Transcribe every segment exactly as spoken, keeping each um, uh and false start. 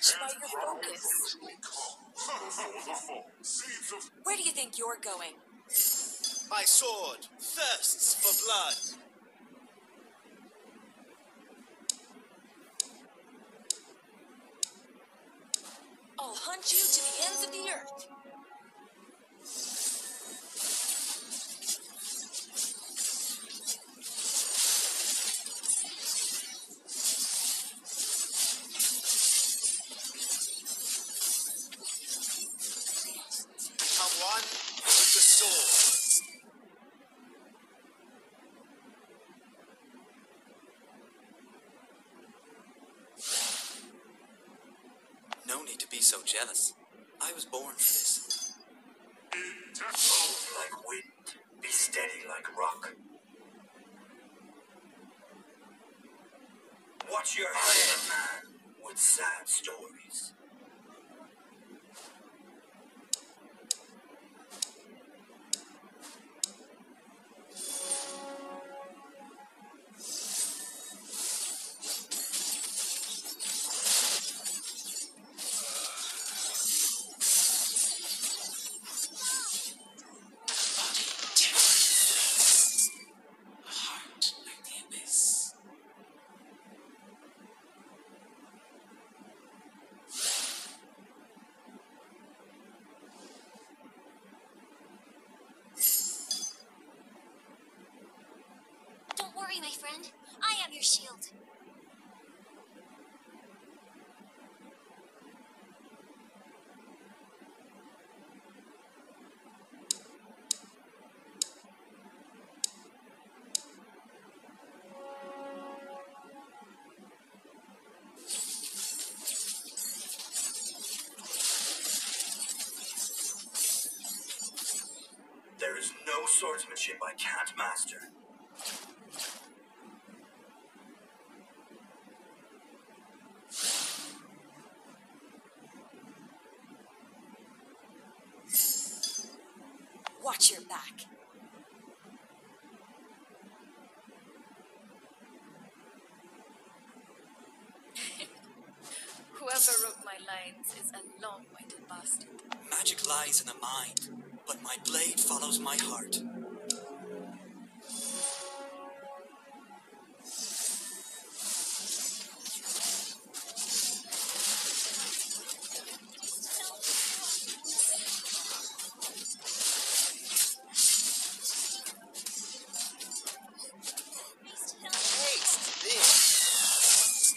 touched by your focus. Where do you think you're going? My sword thirsts for blood. I'll hunt you to the ends of the earth. Become one with the sword. No need to be so jealous. I was born for this. Move like wind, be steady like rock. Watch your head, man, with sad stories. Don't worry, my friend. I am your shield. There is no swordsmanship I can't master. Watch your back. Whoever wrote my lines is a long-winded bastard. Magic lies in the mind, but my blade follows my heart. Taste this.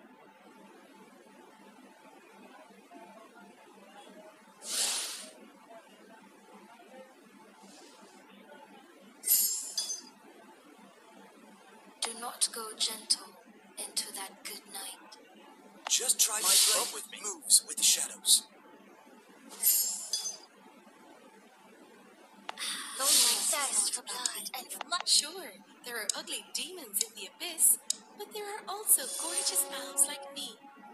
Do not go gentle into that good night. Just try My to blade come with me. Moves with the shadows. Lonely thirst for blood and for blood. Sure, there are ugly demons in the abyss, but there are also gorgeous elves like me.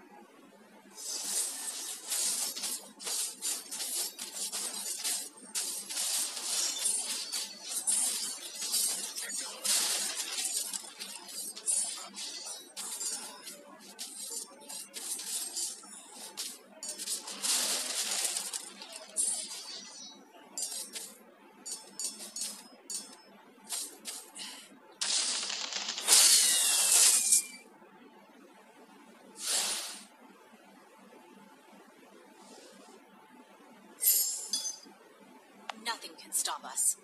Nothing can stop us.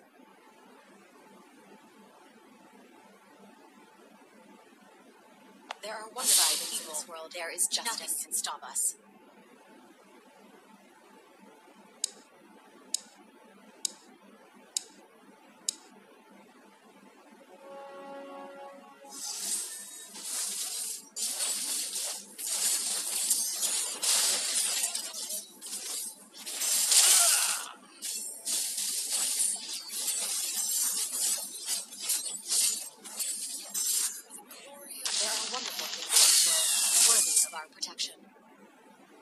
There are one side of evil's world. There is justice. Nothing can stop us. There are wonderful things in this world, worthy of our protection.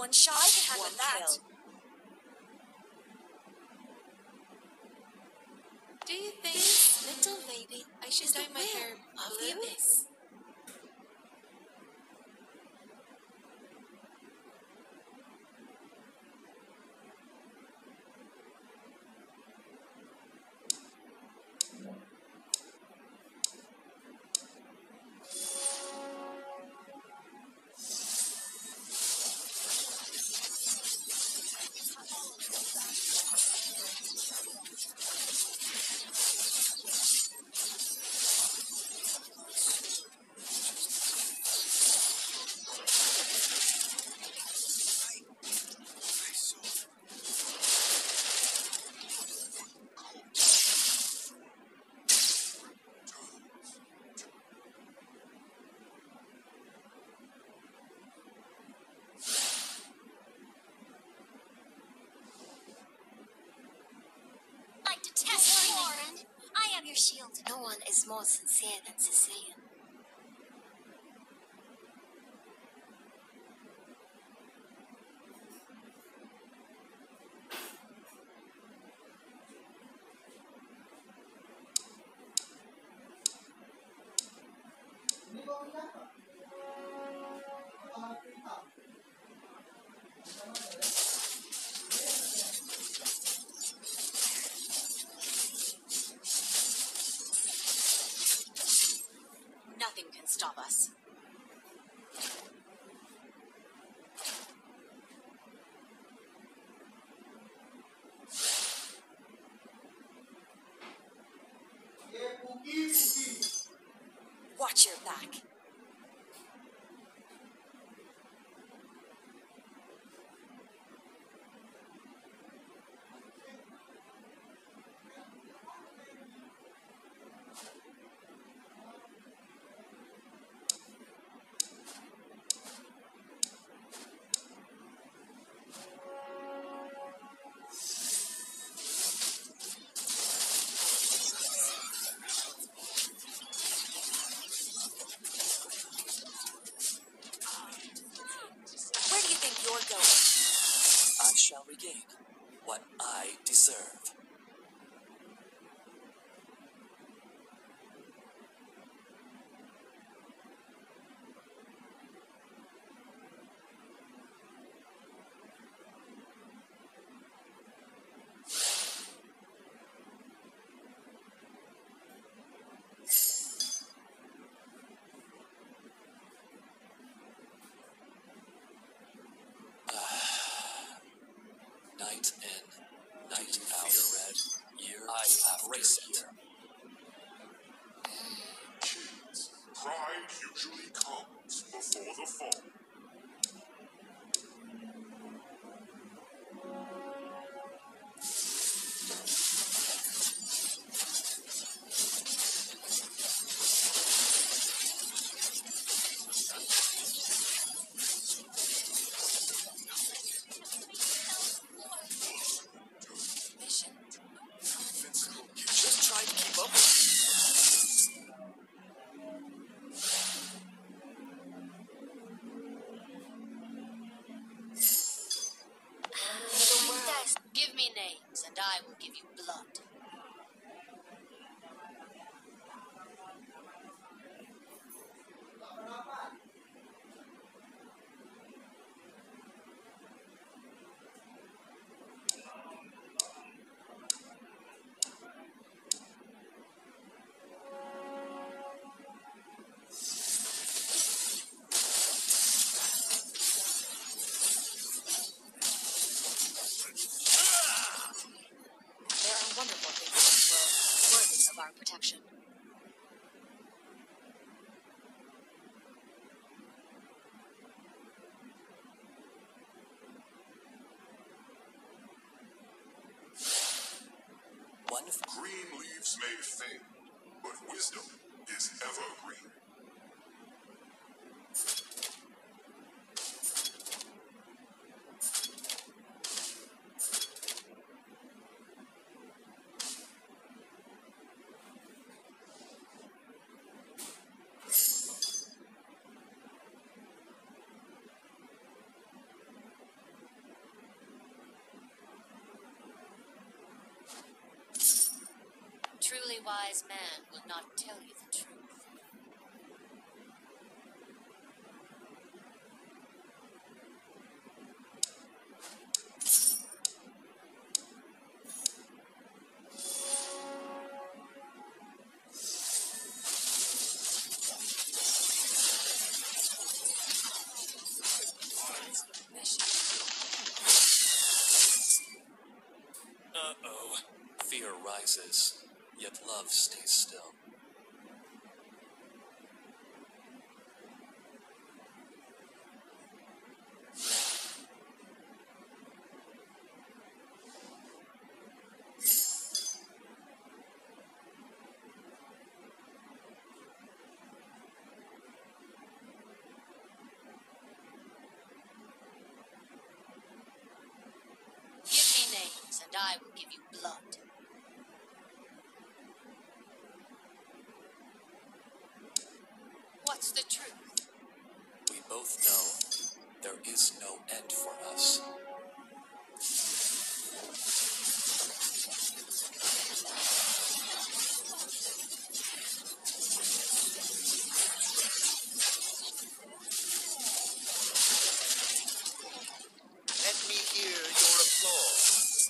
One shot, I can handle one that. kill. Do you think, this little lady, I should dye my hair of the abyss? Like to test my friend. I am your shield. No one is more sincere than Sicilian. Nothing can stop us. Watch your back. Where do you think you're going? I shall regain what I deserve. Night in, night out. Red, year I have race here. Kids, pride usually comes before the fall. Just try to keep up. Give me names, and I will give you blood. There are wonderful things in this world, worthy of our protection. One of Green leaves may fade, but wisdom is evergreen. wise man will not tell you the truth. Uh-oh. Fear rises, yet love stays still. Give me names, and I will give you blood. What's the truth? We both know there is no end for us. Let me hear your applause.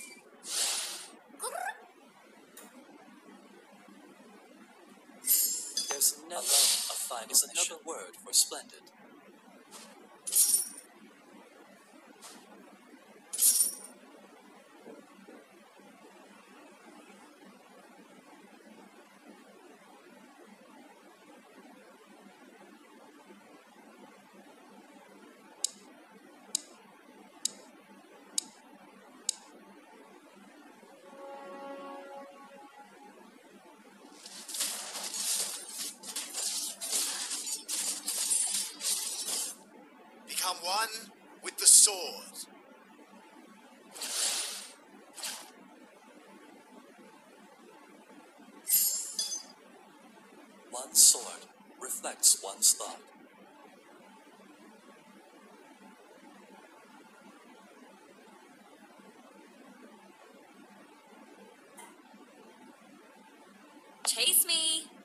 There's never a final is another word for splendid. Become one with the sword. One sword reflects one's thought. Chase me!